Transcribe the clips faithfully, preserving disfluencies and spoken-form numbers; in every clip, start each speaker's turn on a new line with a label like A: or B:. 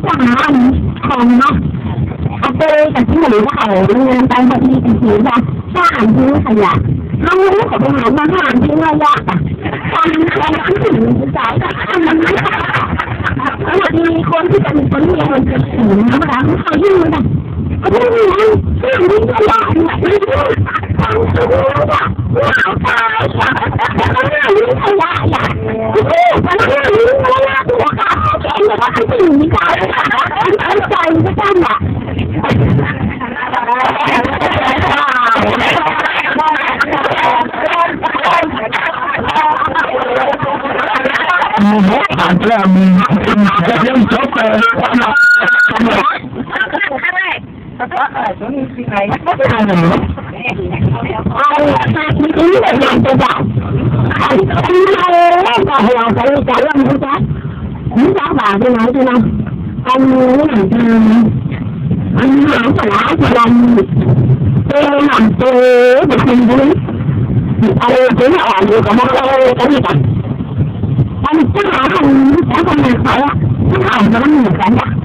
A: จะหาของเนาะเอาไปกับที่หนูว่าเอาเงินไปพอดีเป็นสีว่าถ้าอ่านทิ้งขยะน้องรู้กับไปหามาอ่านทิ้งระยะอ่ะทำอะไรที่ถึงสายก็ทำมันไม่ได้แล้วมีคนที่จะมีคนที่คนจะถึงนะคะเขายื่นมาก็ไม่มีอะไรที่มีขยะเนี่ยไม่รู้ทางสูงอ่ะเอาตายอ่ะแล้วก็มีขยะอ่ะโอ้มันไม่มีขยะตัวขาแข็งเลยว่าที่มีขยะเอาใจก็ได้อ่ะ
B: ผ่านแล้วมีจะเริ่มจบเลย
A: เอาที่นี่แบบอย่างตัวอย่างไอ้ที่เราเล่นกับเราไปจะเริ่มรู้จักรู้จักบ่าที่ไหนที่นั่นอันนี้หนังจีนอันนี้หนังสารคดีเต้หนังเต้แบบนี้อะไรที่อ่อนอยู่กับมันเลยกันนี่กันอันนี้จะหาคนจะคนไหนใครอ่ะที่อ่านจะมันเหมือนกันอ่ะ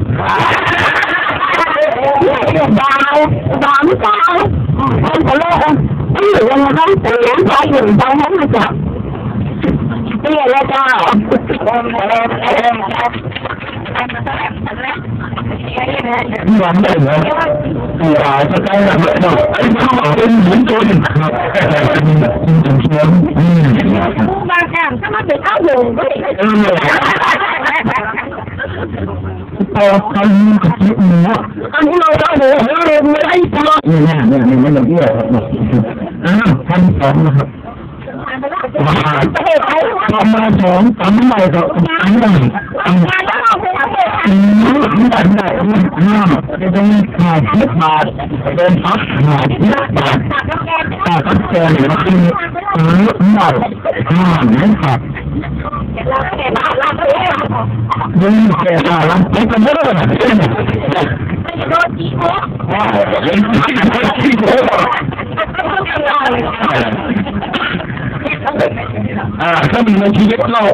A: เนี่ยเด็กดาวดาวไม่ดาวคนก็เลยไม่อยู่ยังไงบ้างแต่ยังใจอยู่ใจนั้นมาจับเตี้ยแล้วเจ้า
B: หวังได้ไหมอย่าจะได้แบบดอกไอ้ข้าวเป็นเหมือนตัวหนึ่งครับจริงๆเชื่ออืม
A: บางแห่งถ้ามันเป็นข้าวหมูก็ได้
B: พอใครมีกระติบหมูอันนี้เราต้องดูให้เราไม่ได้ตลอดเนี่ยเนี่ยเนี่ยมันแบบนี้ครับอ้าวขั้นสองนะครับมาทำมาสองทำใหม่ก็ทำใหม่ทำอืมไม่ได้ห้ามจะต้องขาดสิบบาทเป็นพักขาดสิบบาทแต่ก็เจอหรือว่าคือเออหน่อยห้ามไม่ขาดยิ่งแก่ตาละไม่เป็นเรื่องอะไรเลย
A: โดนจีโม่
B: ว้าวเล่นจีโม่อ่าถ้ามีในชีวิตเรา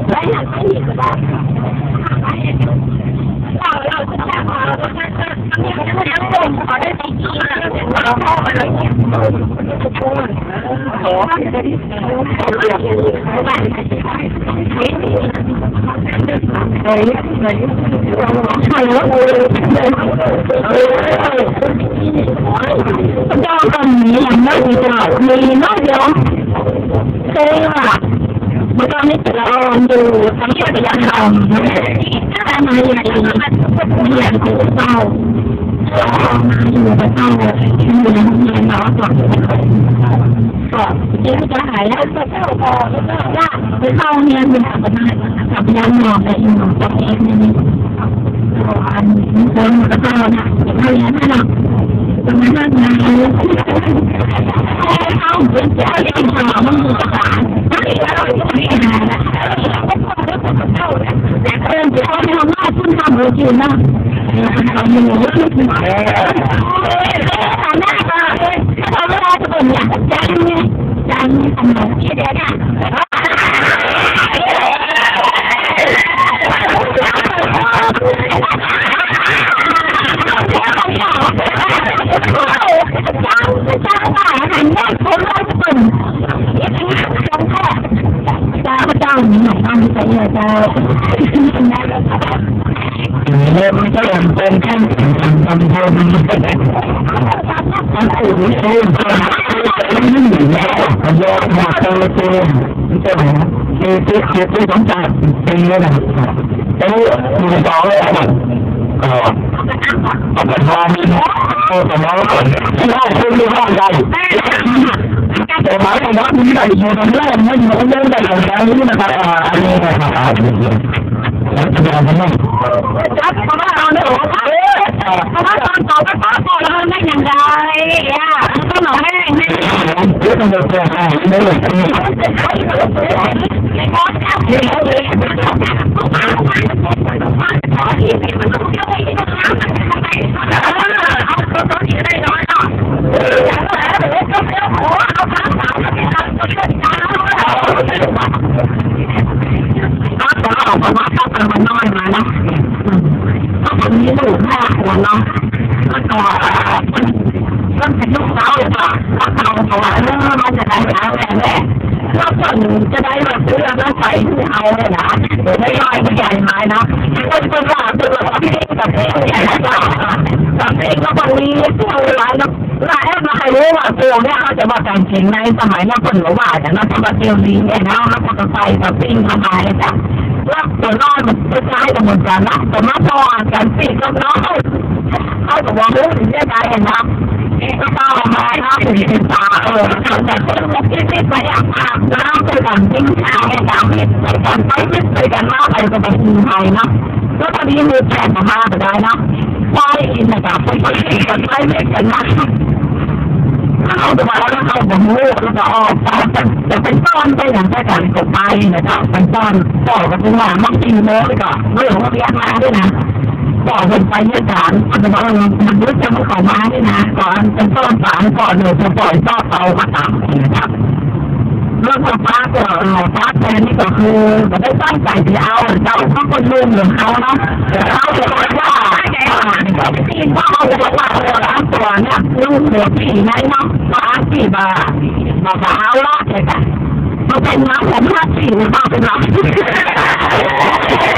A: เราเราจะทำอะไรทั้งหมดขอได้ดีเราพ่ออะไรเนี่ยโอ้โหเฮ้ยเฮ้ยใช่แล้วเจ้าคนนี้ยังไม่มีเจ้ามีน้อยเดียวเคยว่าเมื่อตอนนี้เราดูทำช่วยกันทำถ้ามาอย่างนี้ไม่อยากดูเศร้ามาอยู่กับเศร้าอยู่ในห้องเรียนเนาะก็ก็ยิ่งจะหายแล้วก็เศร้าพอแล้วก็ยากไปเข้าเรียนเป็นแบบนั้นกับยังมองไปอยู่กับเองนี่อันนี้คนกับเศร้านะเข้าเรียนนะตรงนั้นนะเข้าเป็นเจ้าเรียนสอบมันคือภาษาไม่ได้เราไม่ได้นะเรื่องที่เขาทำมาคุณทำโอเคนะทำอยู่ที่ที่ไหนทำได้ก็ทำไม่ได้ทุกคนอยากจังเนี่ยจังทำแบบนี้เด็กอ่ะจ้าจ้าหันแม่ผมเราทุกคนจงแค่จ้าเจ้าหนีหน่อยน้องใจเย็นเจ้า
B: เริ่มก็ยังเป็นขั้นทำทำทำอันอื่นไม่ใช่ไม่หนีแล้วยอมมาเจอเจอใช่ไหมคือคือคือคือต้องจ่ายเป็นเลยนะแล้วมีต่อเลยอ่ะก็เอาไปทำโอ้แต่น้องก่อนเราคุณดูร่างกายแต่หมายความว่าคุณได้อยู่ตรงแรกไม่อยู่ตรงนั้นแต่ตรงนี้นะครับอันนี้นะครับจะทำยังไง
A: จับเขามาเอาเนี่ยเขามาตอนต่อไปต่อต่อแล้วไม่ยังไงอ่ะต้องหน่อยให้ให้
B: เยอะต้องเดินไปให้ได้เลย
A: เอามาเข้ากันมันน้อยมานะคนนี้ลูกห้าคนเนาะแล้วก็มันเป็นลูกสาวเลยค่ะเขาเขาว่าเออมันจะได้แล้วแม่แม่แล้วคนจะได้แบบเรื่องแล้วใส่ที่เอาเลยนะเดี๋ยวไม่ย่อยไม่ใหญ่ไม้นะคนคนว่าตัวพี่กับเองเนี่ยกับเองก็คนนี้ที่เอาไว้แล้วแล้วแอบมาใครรู้ว่าตัวเนี่ยเขาจะบอกการเก่งในสมัยนั้นคนหรือว่าแต่นั้นตัวเตียวดีเนี่ยนะแล้วก็ใส่กับปิ้งทำไมจ้ะแล้วตัวน้อยมันจะใช้กับเหมือนกันนะแต่มาพอกันปิ้งกับน้อยเขาบอกว่าเรื่องนี้ได้เห็นนะก็ต้องมาเนาะเป็นตาเออแต่คนที่ไม่ไปอาบน้ำน้ำไปกันปิ้งข้าวไปกันไปกันไปไปกันมาไปก็ไปกินไทยเนาะแล้วตอนนี้มีแผนมาก็ได้เนาะไปอินนะครับไปไปกันไปเล่นกันนะเอาตัวแล้วก็เอาแบบงูแล้วก็ออกไปจะเป็นต้นไปอย่างไรกันก็ไปนะครับเป็นต้นต่อกันเป็นว่ามักกินโม้เลยก็เรื่องว่าเรียกมาด้วยนะก่อนเป็นไปเยื่อสารมันจะบอกมันรู้จะมันขอมาด้วยนะก่อนเป็นต้นสารก่อนเลยจะปล่อยต่อเตามาตามนะครับเรื่องของฟ้าก็ฟ้าแทนนี่ก็คือมันได้ตั้งใจจะเอาเจ้าเขาคนลืมเหมือนเขาเนาะเขาจะบอกว่าที่พ่อจะบอกว่าตัวล้างตัวเนี่ยลูกเหลือผีไหนเนาะฟ้าผีบาบอกว่าเอาละเลยค่ะมันเป็นน้ำของห้าผีมันเป็นน้ำ